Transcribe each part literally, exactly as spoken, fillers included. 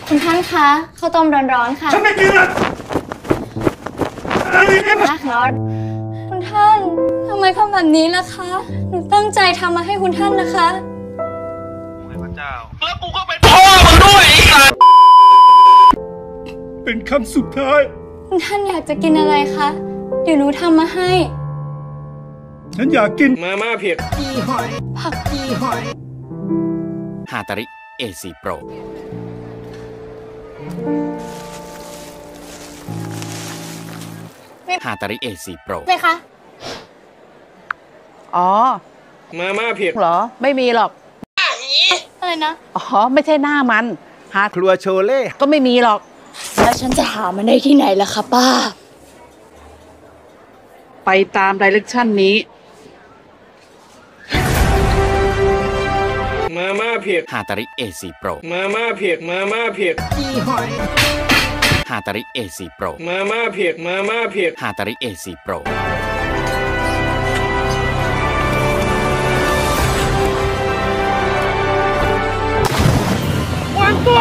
คุณท่านคะข้าวต้มร้อนๆค่ะฉันไม่กินละนักน็อตคุณท่านทำไมทำแบบนี้ล่ะคะหนูตั้งใจทำมาให้คุณท่านนะคะพระเจ้าแล้วกูก็เป็นพ่อมึงด้วยไอ้สัสเป็นคำสุดท้ายคุณท่านอยากจะกินอะไรคะเดี๋ยวหนูทำมาให้ฉันอยากกินมาม่าเผ็ดกีหอยผักกีหอยฮาตาริ เอ ซี โปร ฮาตาริ เอ ซี โปรเลยคะอ๋อมาม่าเผ็ดเหรอไม่มีหรอกอะไรนะอ๋อไม่ใช่หน้ามันฮาครัวโชเล่ก็ไม่มีหรอกแล้วฉันจะหามันได้ที่ไหนล่ะคะป้าไปตามไดเรกชันนี้มาม่าเผ็ดฮาตาริ เอ ซี โปรมาม่าเผ็ดมาม่าเผ็ดกีหอยฮาตาริ เอ ซี โปรมาม่าเผ็ดมาม่าเผ็ดฮาตาริ เอ ซี โปรวันตัว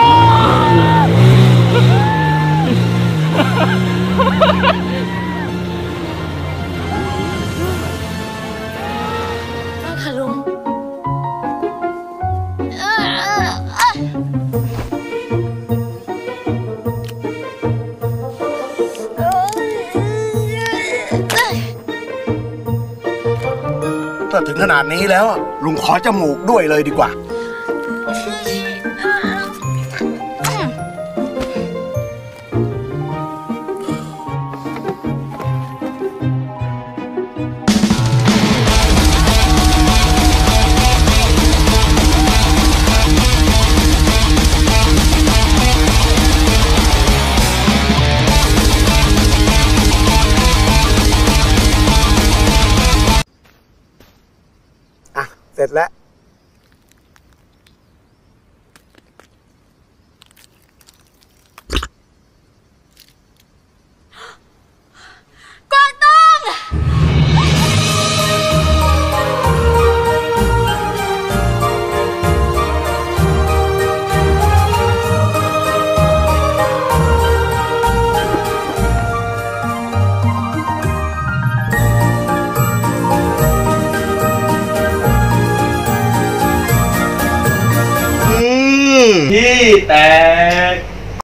ค่ะลุงถ้าถึงขนาดนี้แล้วลุงขอจมูกด้วยเลยดีกว่าเสร็จแล้วกวางตุ้งพี่แต่